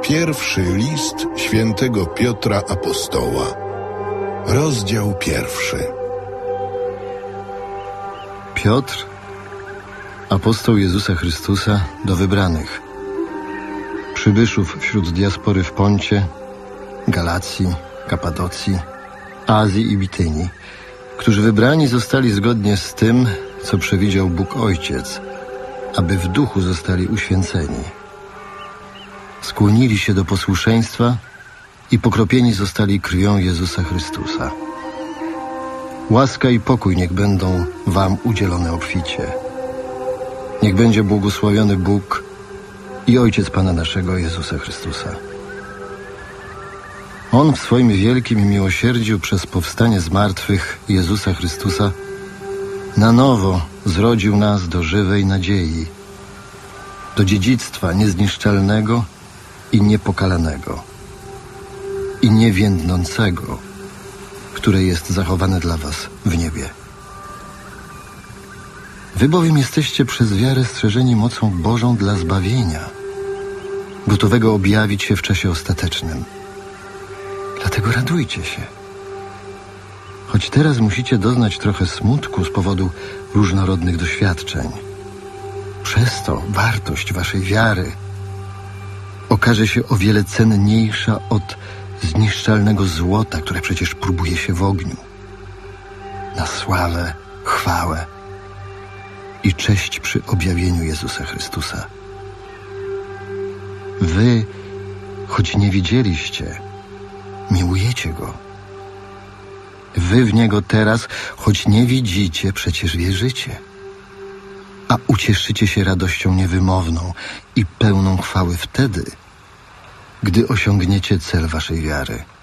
Pierwszy list świętego Piotra Apostoła. Rozdział 1. Piotr, apostoł Jezusa Chrystusa, do wybranych, przybyszów wśród diaspory w Poncie, Galacji, Kapadocji, Azji i Bitynii, którzy wybrani zostali zgodnie z tym, co przewidział Bóg Ojciec, aby w duchu zostali uświęceni. Skłonili się do posłuszeństwa i pokropieni zostali krwią Jezusa Chrystusa. Łaska i pokój niech będą wam udzielone obficie. Niech będzie błogosławiony Bóg i Ojciec Pana naszego Jezusa Chrystusa. On w swoim wielkim miłosierdziu przez powstanie z martwych Jezusa Chrystusa na nowo zrodził nas do żywej nadziei, do dziedzictwa niezniszczalnego i niepokalanego i niewiędnącego, które jest zachowane dla was w niebie. Wy bowiem jesteście przez wiarę strzeżeni mocą Bożą dla zbawienia, gotowego objawić się w czasie ostatecznym. Dlatego radujcie się. Choć teraz musicie doznać trochę smutku z powodu różnorodnych doświadczeń, przez to wartość waszej wiary okaże się o wiele cenniejsza od zniszczalnego złota, które przecież próbuje się w ogniu. Na sławę, chwałę i cześć przy objawieniu Jezusa Chrystusa. Wy, choć nie widzieliście, miłujecie Go. Wy w Niego teraz, choć nie widzicie, przecież wierzycie. A ucieszycie się radością niewymowną i pełną chwały wtedy, gdy osiągniecie cel waszej wiary.